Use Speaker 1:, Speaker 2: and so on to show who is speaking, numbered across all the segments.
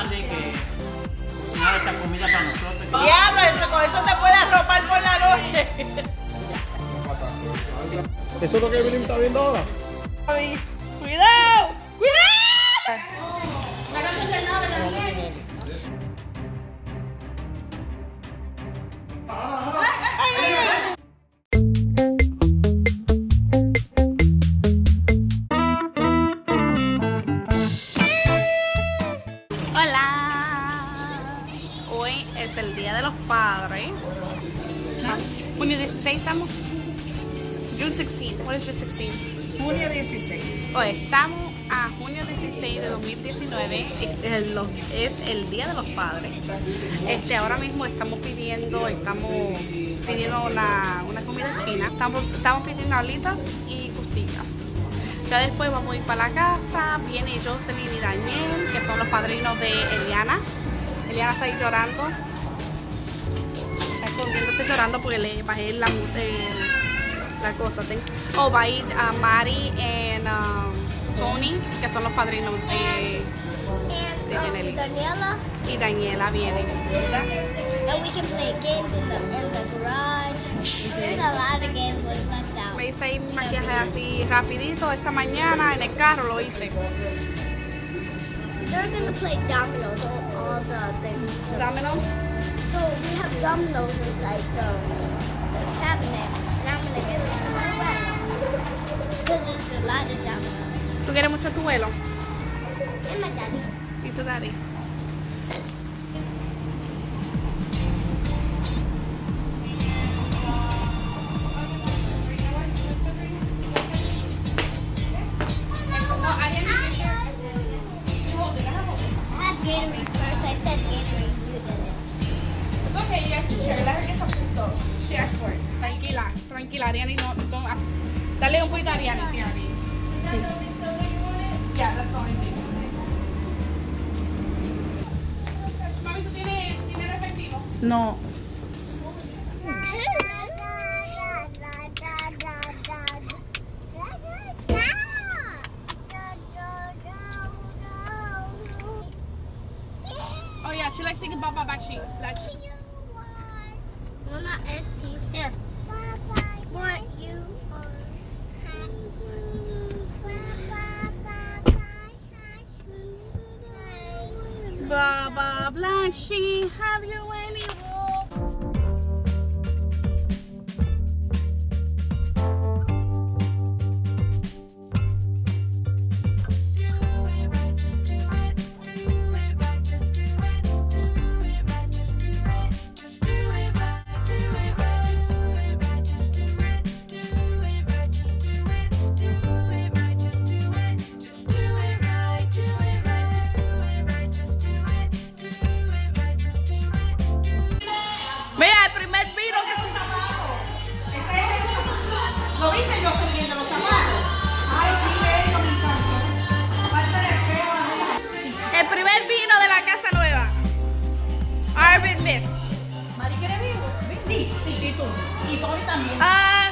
Speaker 1: madre que cocinaba esta comida para nosotros.
Speaker 2: Diablo, con eso te puedes arropar por la noche.
Speaker 3: ¿Eso es lo que Evelyn está viendo ahora?
Speaker 2: ¡Cuidado! ¡Cuidado!
Speaker 4: Hola, hoy es el Día de los Padres. Junio 16 estamos. June 16. What is June 16?
Speaker 2: Junio 16.
Speaker 4: Hoy estamos a junio 16 de 2019. Es el Día de los Padres. Ahora mismo estamos pidiendo una comida china. Estamos pidiendo alitas y costillas. Ya después vamos a ir para la casa. Viene Jocelyn y Daniel, que son los padrinos de Eliana. Eliana está ahí llorando. Está escondiéndose llorando porque le bajé la cosa. Oh, va a ir a Mari y Tony, que son los padrinos de Janely.
Speaker 5: Daniela.
Speaker 4: Y Daniela viene.
Speaker 5: And we can play games in the garage. There's a lot of games left out.
Speaker 4: Me hice un maquillaje así rapidito esta mañana en el carro, lo hice.
Speaker 5: They're gonna play dominoes on all the things.
Speaker 4: Dominoes.
Speaker 5: So we have dominoes inside the cabinet, and I'm gonna give it to my friend because there's a lot of dominoes.
Speaker 4: ¿Tú quieres mucho tu vuelo?
Speaker 5: And my daddy.
Speaker 4: ¿Y tu daddy?
Speaker 5: Gatorade first. I said Gatorade. You did it.
Speaker 4: It's okay, you guys can share. Let her get some stuff. She asked for it. Tranquila, tranquila, Ariani, no, dale un poquito a Ariani.
Speaker 5: Is that the only soda you wanted?
Speaker 4: Yeah, that's the only thing. Mami, ¿tú tienes efectivo?
Speaker 2: No.
Speaker 4: Oh yeah, she likes singing Baba Black Sheep. Black Sheep.
Speaker 5: Mama, ST.
Speaker 4: Here.
Speaker 5: What you
Speaker 4: Baba Black Sheep, have you any wool?
Speaker 2: ¿Lo viste yo subiendo los zapatos? Ay, sí, bello, me encantó. Aparte del feo.
Speaker 4: El primer vino de la casa nueva. Arvin Miss.
Speaker 2: ¿Mari quiere vivo? Sí, sí. ¿Y tú? Y Tony también.
Speaker 4: Yeah.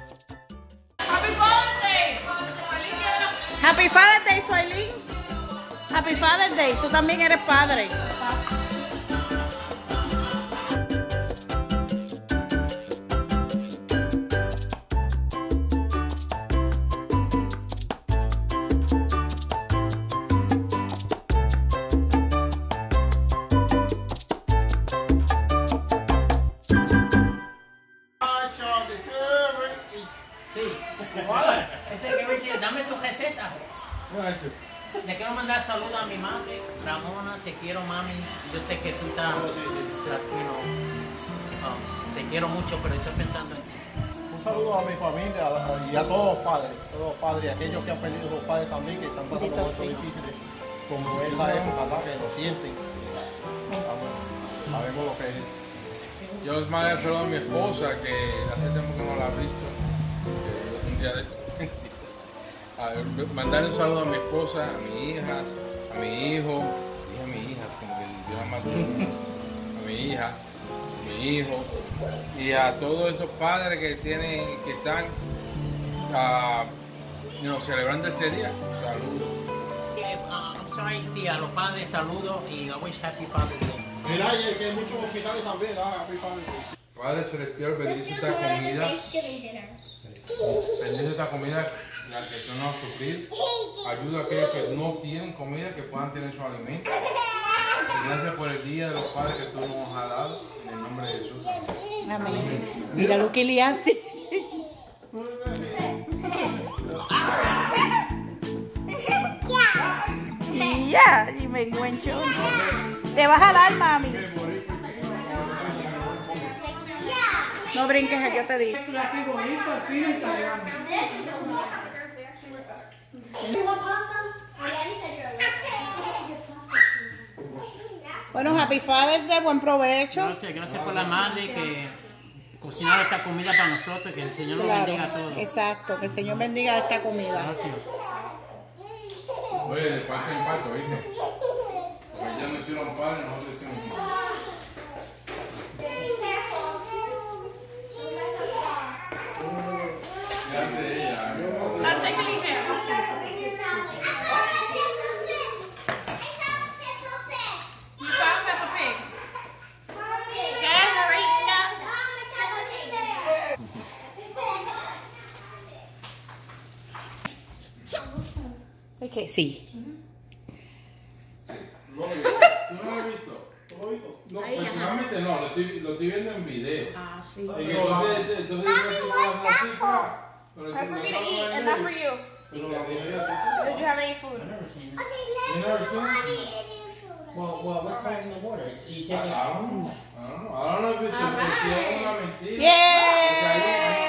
Speaker 2: Happy Father's Day, Suailín. Happy Father's Day. Tú también eres padre.
Speaker 1: Ese que me dice, dame tu receta. Le quiero mandar saludos a mi madre, Ramona, te quiero mami. Yo sé que tú estás, te quiero mucho, pero estoy pensando en ti.
Speaker 3: Un saludo a mi familia y a todos los padres, y aquellos que han perdido sus padres también, que están pasando momentos difíciles, como esta época, ¿verdad? Que lo sienten. Sabemos lo que es.
Speaker 6: Yo les mando saludos a mi esposa, que hace tiempo que no la he visto. Un día de mandar un saludo a mi esposa, a mi hija, a mi hijo, a mi hija, como que yo la mato, a mi hija, a mi hijo, y a todos esos padres que están celebrando este día. Saludos.
Speaker 1: I'm sorry, sí, a los padres saludos y I wish Happy Father's Day.
Speaker 3: Mira, y que hay muchos hospitales también, Happy Father's Day.
Speaker 6: Padre Celestial, bendice esta comida. Bendice esta comida, la que tú no vas a sufrir. Ayuda a aquellos que no tienen comida, que puedan tener su alimento. Y gracias por el día de los padres que tú nos has dado. En el nombre de Jesús.
Speaker 2: Amén. Mira lo que liaste. Y ya, y me encuentro. Te vas a dar, mami. No brinques, yo te digo. Bueno, Happy Father's Day, buen provecho.
Speaker 1: Gracias por la madre que cocinaba esta comida para nosotros, que el Señor nos bendiga a todos.
Speaker 2: Exacto, que el Señor bendiga esta comida.
Speaker 1: Gracias.
Speaker 6: Oye, de parte en parte, ¿viste? Porque ya no hicieron padre, nosotros hicimos madre.
Speaker 2: Es que sí.
Speaker 6: ¿Tú no lo has visto? No, personalmente no, lo estoy viendo en video.
Speaker 2: Ah, sí.
Speaker 6: Entonces,
Speaker 4: That's for me to eat and not for you. Did you have any food?
Speaker 1: Well, what's that in the water? You take
Speaker 6: I don't know if it's una mentira.
Speaker 2: ¡Yeah!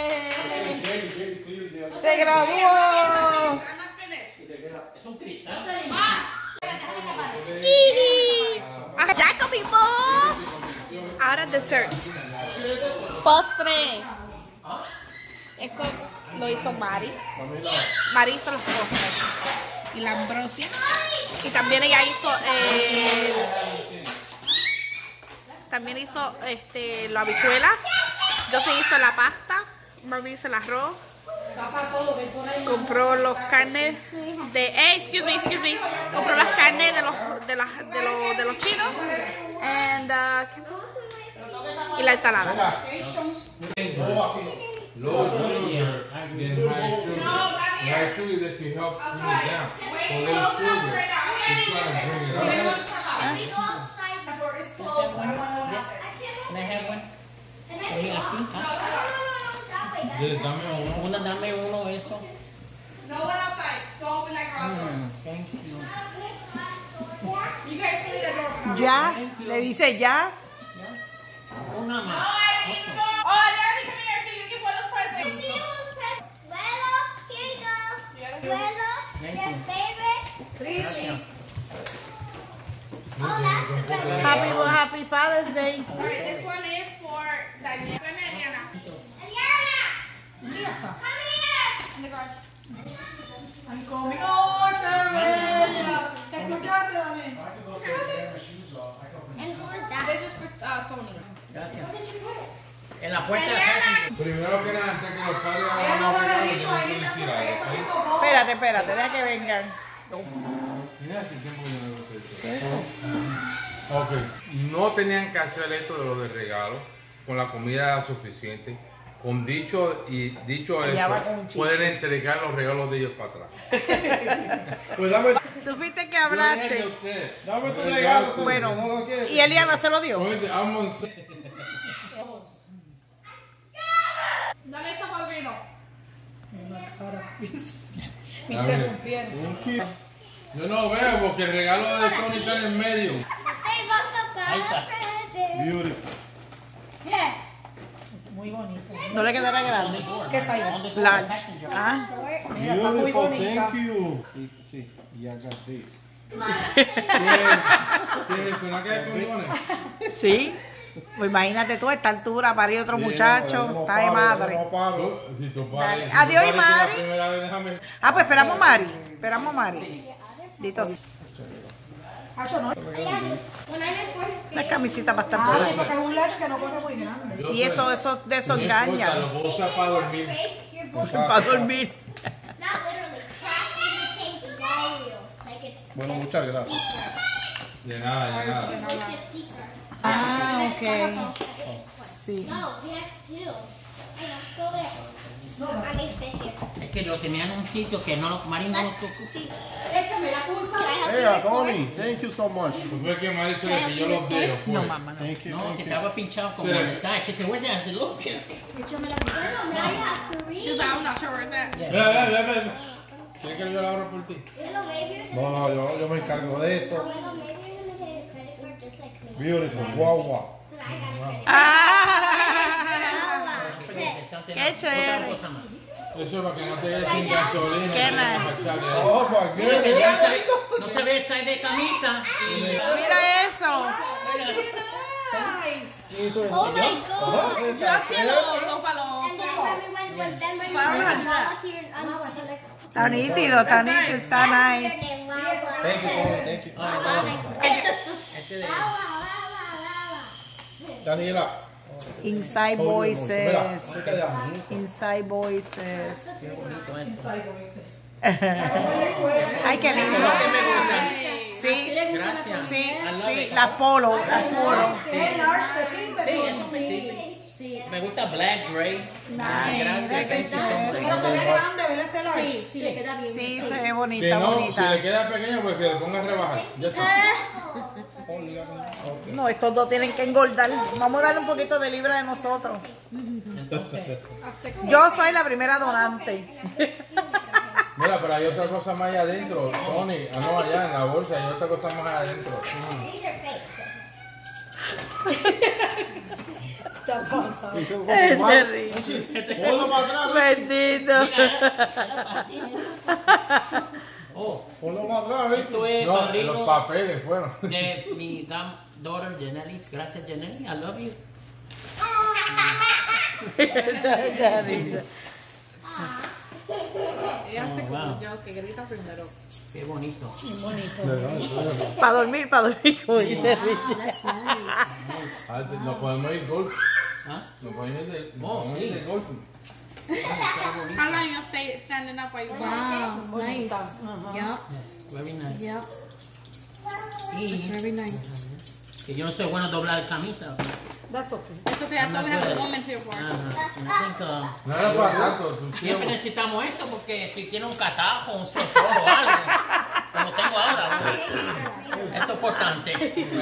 Speaker 2: ¡Se graduó!
Speaker 4: I'm not finished.
Speaker 1: Es un cristal.
Speaker 4: Jacob, people. Ahora dessert. Postre. Eso lo hizo Mari. Mari hizo los postres. Y la ambrosia. Y también ella hizo la habichuela. Yo se hizo la pasta. Mami hizo el arroz. Compró los carnes de excuse me. Compró las carnes de los chinos. And y la ensalada.
Speaker 6: Low sugar and high sugar that can help cool it down. So low sugar, you try to bring it up.
Speaker 1: Can I have one? Dame uno eso.
Speaker 4: No one outside. Don't open that garage door.
Speaker 1: Thank you.
Speaker 4: You guys clean the door.
Speaker 2: Ya, le dice ya.
Speaker 1: Una más.
Speaker 4: Oh, Daddy, come here. Can you give one of those presents?
Speaker 2: Happy Father's Day.
Speaker 4: Alright, this one is for Daniela. Eliana. In the garage.
Speaker 2: I'm coming. ¡Oh, qué bella! ¿Te escuchaste, Dani?
Speaker 4: This is for Tony.
Speaker 1: Gracias. En la puerta de la casa.
Speaker 6: Primero que nada, antes que los padres hagan una regalo, yo no quiero decir algo.
Speaker 2: Espérate, deja que vengan.
Speaker 6: Mira qué tiempo yo no he hecho. Ok, no tenían que hacer esto de lo de regalo, con la comida suficiente. Con dicho
Speaker 2: Allá va
Speaker 6: eso,
Speaker 2: con un chiste.
Speaker 6: pueden entregar los regalos de ellos para atrás.
Speaker 3: Pues dame,
Speaker 4: Tú fuiste que
Speaker 6: Yo dije de
Speaker 4: hablaste.
Speaker 6: usted.
Speaker 3: dame tu regalo. entonces,
Speaker 4: Bueno,
Speaker 3: no lo quieres.
Speaker 4: y Eliana se lo dio.
Speaker 6: Oye, vamos.
Speaker 4: Dale esto, padrino.
Speaker 2: Me
Speaker 6: A ver.
Speaker 2: interrumpieron.
Speaker 3: Un kilo.
Speaker 6: Yo no veo porque el regalo de Tony está en el medio.
Speaker 5: They both
Speaker 1: Ahí está.
Speaker 5: got presents.
Speaker 3: Beautiful.
Speaker 5: Yeah.
Speaker 2: Muy bonito.
Speaker 4: No le quedará grande.
Speaker 2: ¿Qué size?
Speaker 4: Large. Ah,
Speaker 2: Mira, está muy
Speaker 3: Beautiful,
Speaker 2: bonita.
Speaker 3: thank you. Sí, y I got this.
Speaker 6: ¿Qué es eso? ¿Una caja de condones?
Speaker 4: sí. Pues imagínate tú a esta altura parir otro muchacho. Está de madre.
Speaker 3: No paro.
Speaker 6: Tú, si tú pares, si tú
Speaker 4: Adiós,
Speaker 6: pares
Speaker 4: Mari.
Speaker 6: la primera vez, déjame.
Speaker 4: Ah, pues esperamos a Mari. Esperamos a Mari. Listo.
Speaker 2: Hacho, no.
Speaker 5: When I'm in fourth
Speaker 4: La camisita para estar
Speaker 2: Ah,
Speaker 4: por
Speaker 2: sí,
Speaker 4: ahí.
Speaker 2: porque es un large que no corre muy grande.
Speaker 4: Sí, eso de eso
Speaker 6: No importa,
Speaker 4: engaña.
Speaker 6: lo puedo usar para dormir.
Speaker 5: grade, you're both
Speaker 4: Para dormir.
Speaker 5: not literally. Class even takes volume. Like it's
Speaker 3: Bueno, muchas gracias.
Speaker 6: De nada, de nada.
Speaker 5: it's secret.
Speaker 4: Ah, ok. Sí.
Speaker 5: No, he has two. I must go there. I may stay here.
Speaker 1: Es que lo tenían en un sitio que no lo Mari no lo tocó.
Speaker 5: See,
Speaker 2: Échame la culpa.
Speaker 5: can I help
Speaker 3: Hey,
Speaker 5: you record?
Speaker 3: Tony, thank you so much.
Speaker 6: Fue que Mari se le pilló los dedos. Fue.
Speaker 4: No, mamá, no.
Speaker 3: Thank you,
Speaker 1: No,
Speaker 3: thank
Speaker 1: que
Speaker 3: you.
Speaker 1: estaba pinchado como
Speaker 6: Sí.
Speaker 1: en el side. She said, where's that? I said, look.
Speaker 5: No, now you have to read.
Speaker 4: I'm not sure where it's at.
Speaker 6: Mira, mira, mira, mira. ¿Quieres que yo la abra por ti?
Speaker 5: Little maybe.
Speaker 3: No, no, yo me encargo de esto.
Speaker 5: Little maybe you're gonna get a credit card just like me.
Speaker 3: Beautiful, wow, wow.
Speaker 5: But I got a credit
Speaker 4: Ah,
Speaker 5: card.
Speaker 4: Qué chévere.
Speaker 1: Otra cosa más.
Speaker 6: Eso es para que no te quedes sin gasolina.
Speaker 4: Qué nice.
Speaker 3: Oh my
Speaker 1: Mira, que
Speaker 3: goodness.
Speaker 1: no se ve el side de camisa.
Speaker 4: mira eso.
Speaker 3: Eso es.
Speaker 5: Oh my god.
Speaker 4: Yo hacía los
Speaker 5: And then when we went, then when we
Speaker 4: Para
Speaker 5: went
Speaker 4: hablar.
Speaker 5: volunteer,
Speaker 4: Está nítido, está nítido, está nice.
Speaker 3: Thank you, Tony, thank you.
Speaker 1: Este de...
Speaker 3: Daniela.
Speaker 4: Inside
Speaker 3: Mira,
Speaker 4: voices.
Speaker 3: cerca de allá.
Speaker 4: Inside voices.
Speaker 1: Qué bonito esto.
Speaker 4: Ay, qué lindo.
Speaker 1: Es lo que me gusta.
Speaker 4: Sí,
Speaker 1: Gracias.
Speaker 4: sí,
Speaker 1: I love
Speaker 4: sí.
Speaker 1: it.
Speaker 4: Las polo, las polo.
Speaker 2: Es large, te sirve.
Speaker 1: Sí, eso me sirve. Me gusta black, gray. Gracias. Thank you so much.
Speaker 2: Pero se ve grande, ¿ves ese large?
Speaker 5: Sí, le queda bien.
Speaker 4: Sí, se ve
Speaker 6: Si
Speaker 4: bonita,
Speaker 6: no, si
Speaker 4: bonita.
Speaker 6: le queda pequeño, pues que le pongas a rebajar. Ya está.
Speaker 4: No, estos dos tienen que engordar. Vamos a darle un poquito de libra de nosotros.
Speaker 1: Entonces,
Speaker 4: Yo soy la primera donante.
Speaker 6: Mira, pero hay otra cosa más allá adentro, Tony. Ah, no, allá en la bolsa hay otra cosa más adentro.
Speaker 5: These are fake.
Speaker 2: Está pasado.
Speaker 3: Eso es
Speaker 4: Es
Speaker 3: como
Speaker 4: terrible.
Speaker 3: Ponlo para atrás.
Speaker 4: Bendito.
Speaker 1: oh,
Speaker 3: Ponlo para atrás, ¿ves?
Speaker 1: esto es
Speaker 6: No, los
Speaker 1: padrino
Speaker 6: papeles fueron.
Speaker 1: de mi daughter Jenelis. Gracias, Jenelis. I love you. Oh, wow.
Speaker 4: Que grita primero.
Speaker 1: Qué bonito.
Speaker 4: Para dormir, como dice Richie.
Speaker 6: Ah, nos podemos ir golf.
Speaker 1: ¿Ah?
Speaker 6: Nos podemos ir de,
Speaker 1: Oh,
Speaker 6: nos podemos ir
Speaker 1: sí.
Speaker 6: de golf.
Speaker 4: How long you stay standing up while you
Speaker 7: Wow, nice. Yep,
Speaker 1: Very nice.
Speaker 7: yep.
Speaker 1: Y
Speaker 7: Very nice.
Speaker 1: que yo no soy bueno doblar camisa.
Speaker 2: That's okay.
Speaker 4: Eso te
Speaker 1: I'm not good at it.
Speaker 4: here for.
Speaker 1: Ajá. And I think,
Speaker 6: No era para tanto.
Speaker 1: siempre necesitamos esto porque si tiene un catajo, un sofón o algo, como tengo ahora, esto es importante.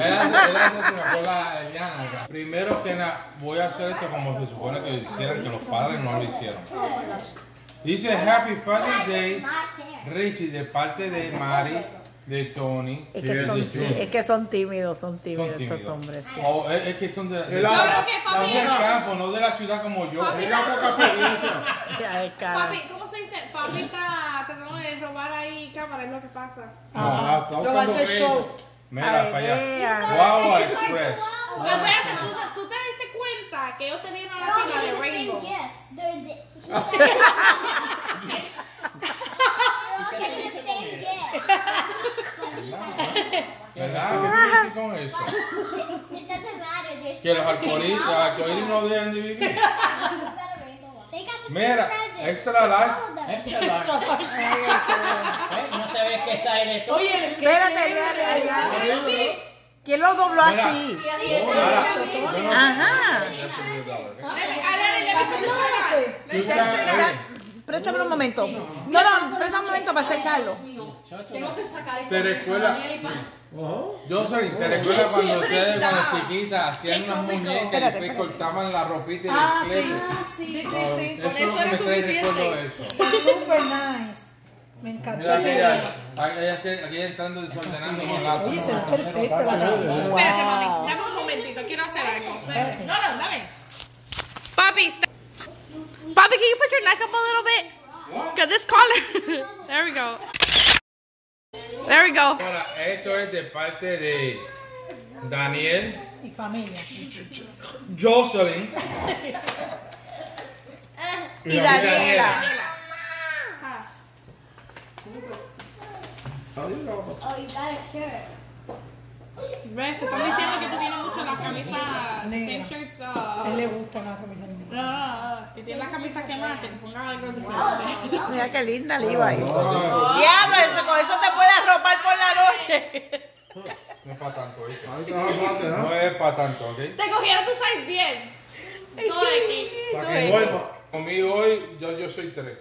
Speaker 6: Primero que nada, voy a hacer esto como se supone que hicieran, que los padres no lo hicieron. Dice Happy Father's Day, Richie, de parte de Mari, de Tony,
Speaker 4: Es
Speaker 6: y
Speaker 4: que,
Speaker 6: de
Speaker 4: son,
Speaker 6: Junior.
Speaker 4: es que son tímidos
Speaker 6: Son
Speaker 4: estos
Speaker 6: tímidos.
Speaker 4: hombres. Sí.
Speaker 6: O es que son de
Speaker 3: la-
Speaker 6: la
Speaker 4: que papi-
Speaker 6: del campo, no de la ciudad como yo.
Speaker 3: Tenga poca experiencia.
Speaker 4: Ay, cara.
Speaker 8: Papi, ¿cómo se dice? Papi está tratando de robar ahí cámara, es lo que pasa.
Speaker 3: Ajá, está
Speaker 2: Lo va a
Speaker 3: buscando
Speaker 2: hacer
Speaker 3: crédito.
Speaker 2: show.
Speaker 6: Mira,
Speaker 4: Ay,
Speaker 6: para allá.
Speaker 4: vea.
Speaker 6: Guagua Express.
Speaker 8: Pero espérate, ¿tú te diste cuenta que ellos tenían una fila de Rainbow?
Speaker 6: ¿Verdad? ¿Qué dices con eso? Que los arcoíris no deben de vivir. Mira, extra large,
Speaker 1: Extra large. No se ve que sale de todo.
Speaker 2: Oye,
Speaker 9: Espérate, ¿quién lo dobló así? Ajá. Préstame un momento. No, préstame un momento para acercarlo.
Speaker 2: tengo que sacar
Speaker 6: ¿Te recuerdas? Jocelyn, ¿te recuerdas cuando ustedes cuando chiquitas hacían unas muñecas y después cortaban la ropita y el fleco?
Speaker 2: Sí.
Speaker 6: Con eso era suficiente.
Speaker 2: Está super nice. Me encantó.
Speaker 6: Mira, aquí entrando desordenando con la
Speaker 2: Oye, se ve perfecto la cabeza.
Speaker 8: Espérate, mami. Dame un momentito. Quiero hacer algo. Espérate. No, dame. Papi, Papi, can you put your neck up a little bit? Cause this collar. There we go. There we go.
Speaker 6: Ahora, esto es de parte de Daniel,
Speaker 2: Mi familia.
Speaker 6: Jocelyn
Speaker 9: Y Daniela.
Speaker 5: Oh, you got a shirt.
Speaker 8: ¿Ves? Te están diciendo que tú tienes mucho las camisas, same shirts.
Speaker 2: A él le gusta la camisa negra.
Speaker 8: Que tienes las camisas quemadas, que te pongan algo diferente.
Speaker 9: Mira qué linda Liva ahí. Diablo, con eso te puedes arropar por la noche.
Speaker 6: no es para tanto, ¿viste? No es para tanto, ¿ok?
Speaker 8: Te cogieron tu size bien. No de aquí.
Speaker 3: Para que vuelva.
Speaker 6: Conmigo hoy, yo soy 3.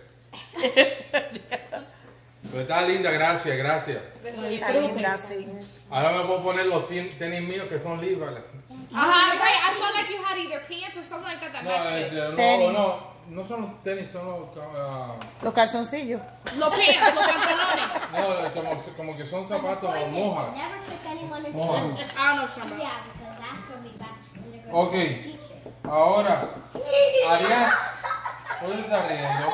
Speaker 6: Pero está linda, gracias.
Speaker 9: Está linda, sí.
Speaker 6: Ahora me puedo poner los tenis míos que son Levi's.
Speaker 8: Ajá, right. I felt like you had either pants or something like that matched it.
Speaker 6: No son los tenis, son los...
Speaker 9: Los calzoncillos.
Speaker 8: Los pants, los pantalones.
Speaker 6: no, como que son zapatos mojas.
Speaker 5: Never took anyone in
Speaker 6: Mojas.
Speaker 5: school.
Speaker 8: I don't know, Shamba.
Speaker 5: Yeah, because last year we back in the
Speaker 6: Ok,
Speaker 5: teacher.
Speaker 6: ahora, Arián, ¿por qué estás riendo?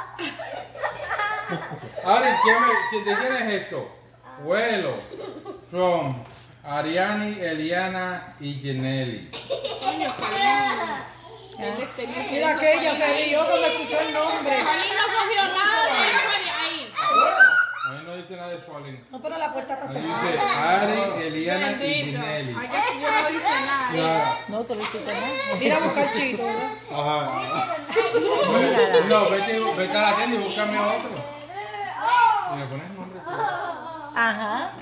Speaker 6: Ari, ¿de quién es esto? Vuelo, from Ariani, Eliana y Jenelli.
Speaker 2: Mira que ella se rió cuando escuchó el nombre.
Speaker 8: Juanín no cogió nada de ahí.
Speaker 6: A mí no dice nada de Sualín.
Speaker 2: No, pero la puerta está
Speaker 6: Ahí
Speaker 2: cerrada.
Speaker 6: dice Ari, Eliana y
Speaker 8: Bendito.
Speaker 6: Jenelli.
Speaker 8: Ay, que yo no hice nada.
Speaker 6: Ya.
Speaker 9: No, tú lo hiciste mal.
Speaker 2: Ir a buscar chito, ¿verdad?
Speaker 6: Ajá. No, vete a la tienda y búscame otro. Y le pones nombre.
Speaker 9: Ajá.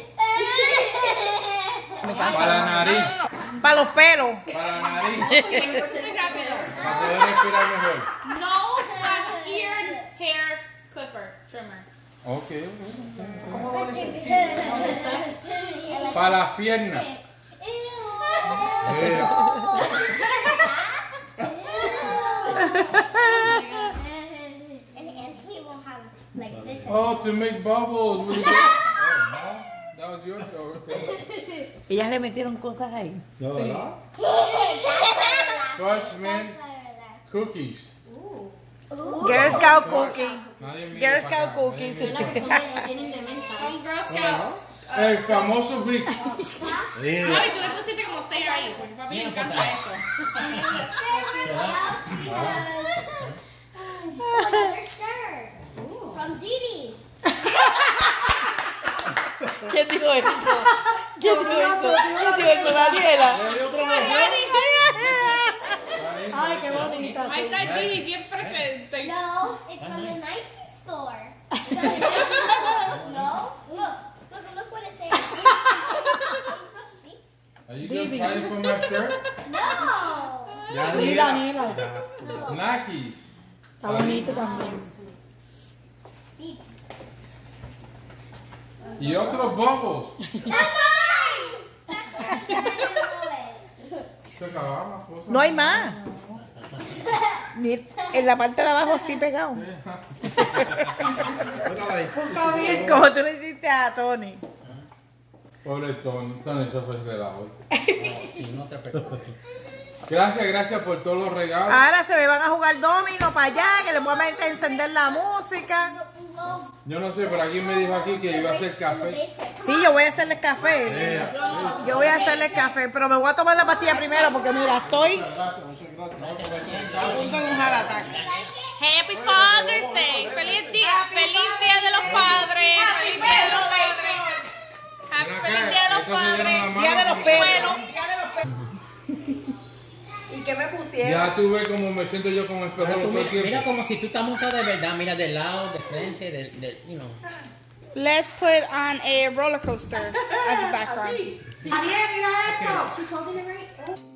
Speaker 6: Para la nariz.
Speaker 9: Para los pelos.
Speaker 6: Para la nariz.
Speaker 8: Muy rápido.
Speaker 6: Para poder respirar mejor.
Speaker 8: Nose/ear hair clipper trimmer.
Speaker 6: Ok. Para las piernas.
Speaker 5: And he won't have like this.
Speaker 6: Oh, to make bubbles. Oh, no. That was your joke.
Speaker 9: Ellas le metieron cosas ahí.
Speaker 3: ¿No, verdad?
Speaker 6: Freshman cookies.
Speaker 9: Girl Scout cookie.
Speaker 6: Nadie mira
Speaker 9: Girl
Speaker 6: para
Speaker 9: Scout
Speaker 6: acá.
Speaker 9: cookies.
Speaker 8: Tienen de menta. Son Girl Scout.
Speaker 6: El famoso Brick.
Speaker 8: Ay, tú le pusiste como 6 ahí, porque papi le encanta eso.
Speaker 5: Another shirt from Didi's.
Speaker 9: ¿Quién dijo eso? ¿Quién dijo eso? ¿Quién dijo eso, Daniela?
Speaker 2: Ay, qué bonita.
Speaker 8: Ahí
Speaker 2: Sí.
Speaker 8: está Didi bien presente.
Speaker 5: No, it's from the Nike store. No, look what it says. See?
Speaker 6: Are you gonna try it for my shirt?
Speaker 5: No.
Speaker 2: Sí, Daniela.
Speaker 6: Nikes.
Speaker 2: Está bonito también.
Speaker 6: Y otros bubbles. Esto acababa, cosa.
Speaker 9: No hay más. Ni- En la parte de abajo así pegado.
Speaker 2: Busca bien.
Speaker 9: Como tú le hiciste a Tony.
Speaker 6: Pobre Tony, eso fue el relajo.
Speaker 1: Si no te preocupes.
Speaker 6: Gracias por todos los regalos.
Speaker 9: Ahora se me van a jugar domino para allá, que les voy a meter a encender la música.
Speaker 6: Yo no sé, pero alguien me dijo aquí que iba a hacer café.
Speaker 9: Sí, yo voy a hacerles café. Yo voy a hacerles café, pero me voy a tomar la pastilla primero porque mira, estoy
Speaker 3: Gracias, muchas gracias.
Speaker 9: a punto de un heart attack.
Speaker 8: Happy Father's Day. Feliz día de los padres. Feliz día de los padres. Feliz día de los padres.
Speaker 9: Día de los pelos.
Speaker 8: Bueno.
Speaker 9: ¿Y qué me puse? ciego.
Speaker 6: Ya tú ves cómo me siento yo como espejo
Speaker 1: Ahora tú
Speaker 6: todo el tiempo.
Speaker 1: mira como si tú estás montado de verdad, mira de lado, de frente, you know.
Speaker 8: Let's put on a roller coaster as a background.
Speaker 2: Ariel, mira esto.
Speaker 5: She's holding it right.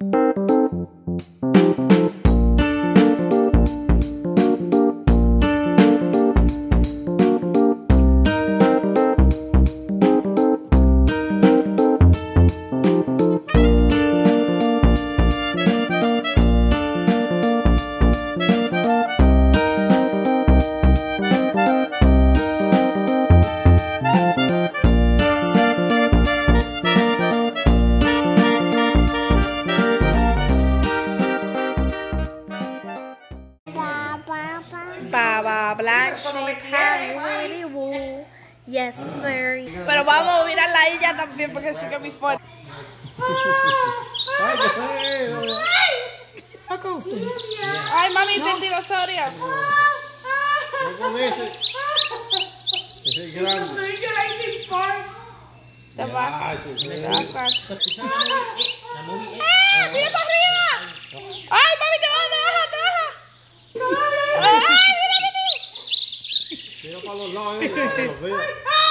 Speaker 8: Baba Black Sheep, Harry, Willy Woo. Yes, sir. Pero vamos a mirarla a ella también porque sí que me fun. Ay, mami, del dinosaurio.
Speaker 3: Con ese. Ese es grande.
Speaker 8: Te va.
Speaker 3: Ah, sí, sí.
Speaker 8: ¡Mira para arriba! ¡Ay, mami, te baja, te baja! ¡Ay, mira que sí!
Speaker 3: Mira para los lados, para que los vea.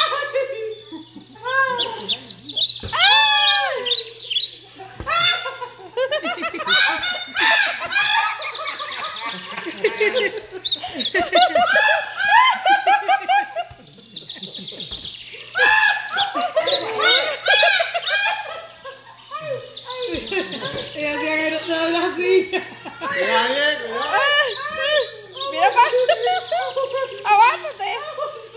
Speaker 9: Ella se agarró toda la silla.
Speaker 3: Mira bien, cuidado.
Speaker 8: ¡Mira para ¡aguántate!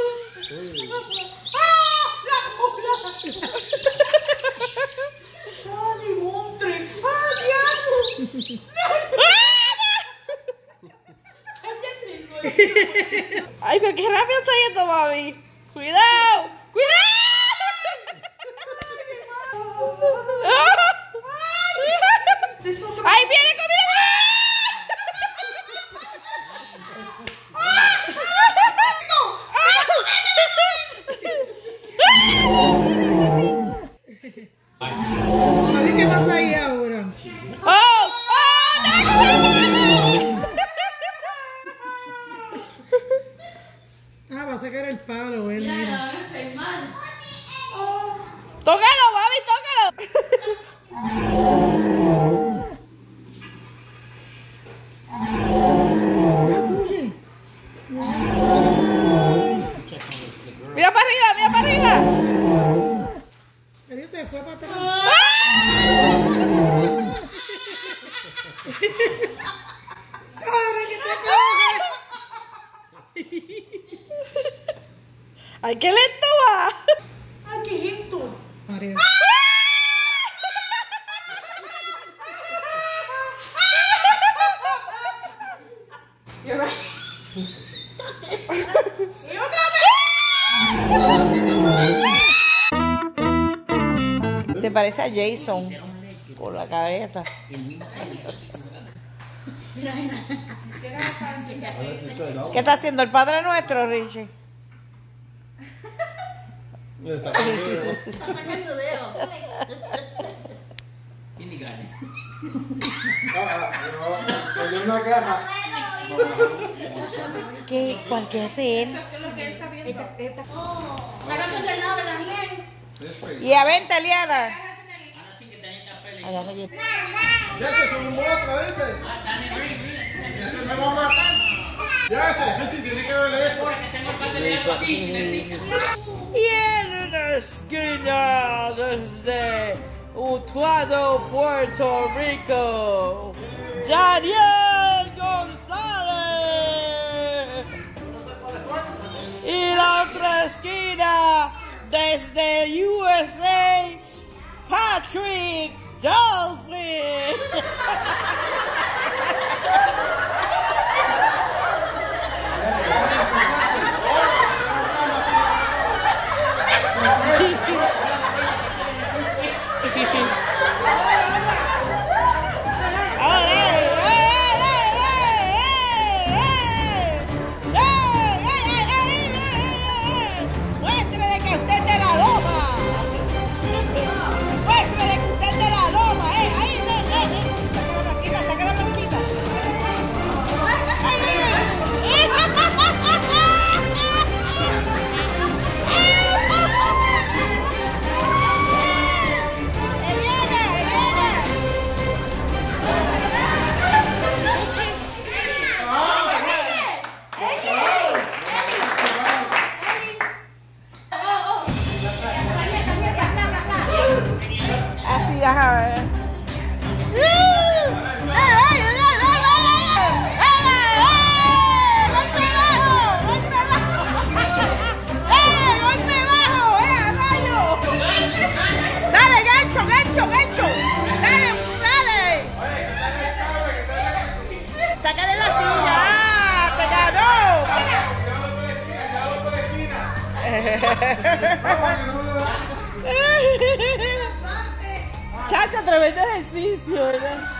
Speaker 2: ¡Ay, montre! ¡Ay, diablo!
Speaker 8: Ay, pero qué rápido está yendo, mami. ¡Cuidado! ¡Cuidado! ¡Ay, viene conmigo!
Speaker 9: Así que pasa ahí ahora.
Speaker 8: ¡Oh! ¡Oh!
Speaker 9: Ah, va a sacar el palo, él. Mira.
Speaker 8: ¡Tócalo, mami! ¡Tócalo! ¡Mira para arriba! ¡Mira para arriba!
Speaker 9: Él se fue para atrás. ¡Corre, que te coge!
Speaker 8: ¡Ay, qué lento va!
Speaker 2: ¡Ay, qué es esto!
Speaker 9: María. Se parece a Jason por la cabeza. ¿Qué está haciendo el Padre Nuestro, Richie?
Speaker 3: Mira, saca el dedo.
Speaker 6: Pero una caja.
Speaker 9: ¿Qué? ¿Cuál que hace él?
Speaker 5: La canción del lado de Daniel.
Speaker 9: Y a venta, Liana.
Speaker 1: Ahora sí que Dani está peleando.
Speaker 9: Agarra ya.
Speaker 3: Ya se son un monstruo ese.
Speaker 1: Dani, mira.
Speaker 3: Ese me va a matar. Ya ese, Richie tiene que ver esto.
Speaker 1: Porque tengo el padre de algo aquí, si necesitas.
Speaker 9: Y en una esquina desde Utuado, Puerto Rico, Daniel González. Y la otra esquina desde USA, Patrick Dolphin. Muestre de que usted es de la loma. Muestre de que usted es de la loma. Ahí, sácalo tranquila, sácalo Chacha, tremendo ejercicio, ¿verdad?